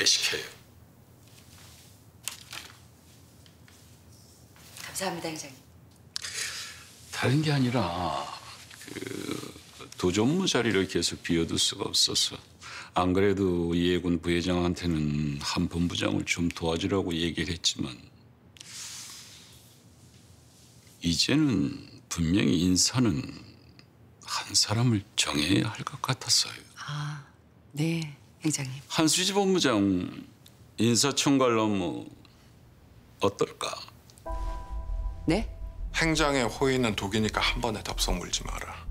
회식해요. 감사합니다, 행장님. 다른 게 아니라 도전무 자리를 계속 비워둘 수가 없어서. 안 그래도 이해군 부회장한테는 한 본부장을 좀 도와주라고 얘기를 했지만 이제는 분명히 인사는 한 사람을 정해야 할 것 같았어요. 아, 네, 행장님. 한수지 본부장 인사총괄 업무 어떨까? 네? 행장의 호의는 독이니까 한 번에 답성 물지 마라.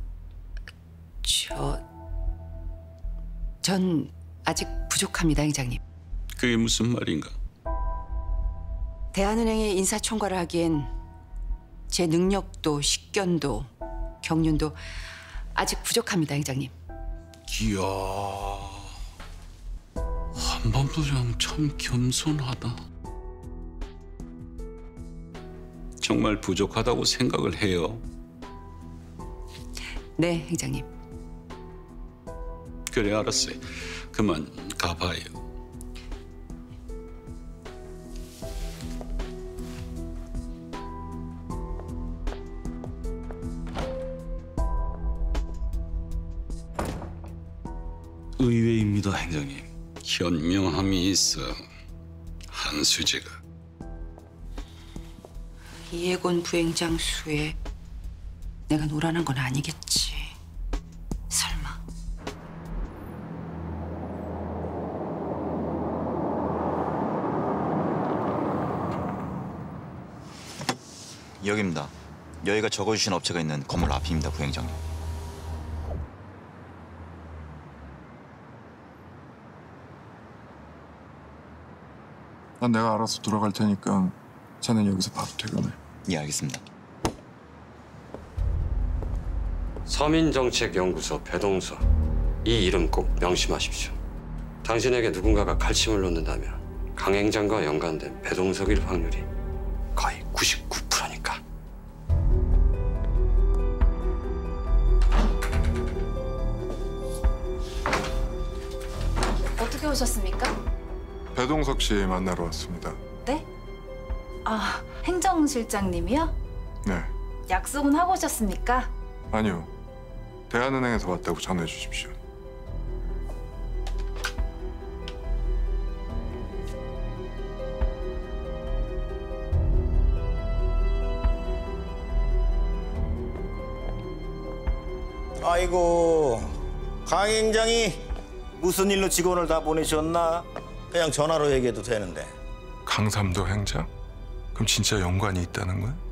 전 아직 부족합니다, 행장님. 그게 무슨 말인가? 대한은행의 인사총괄을 하기엔 제 능력도 식견도 경륜도 아직 부족합니다, 행장님. 이야, 한 본부장 참 겸손하다. 정말 부족하다고 생각을 해요. 네, 행장님. 그래, 알았어요. 그만 가봐요. 의외입니다, 행장님. 현명함이 있어, 한수지가. 이해곤 부행장 수에 내가 노란한 건 아니겠지. 설마. 여기입니다. 여기가 적어주신 업체가 있는 건물 앞입니다, 부행장님. 난 내가 알아서 돌아갈 테니까 자넨 여기서 바로 퇴근해. 예, 알겠습니다. 서민정책연구소 배동서. 이 이름 꼭 명심하십시오. 당신에게 누군가가 칼침을 놓는다면 강 행장과 연관된 배동석일 확률이 거의 99%니까. 어떻게 오셨습니까? 배동석 씨 만나러 왔습니다. 네? 아, 행정실장님이요? 네. 약속은 하고 오셨습니까? 아니요. 대한은행에서 왔다고 전해 주십시오. 아이고, 강 행장이 무슨 일로 직원을 다 보내셨나? 그냥 전화로 얘기해도 되는데. 강삼도 행장? 그럼 진짜 연관이 있다는 거야?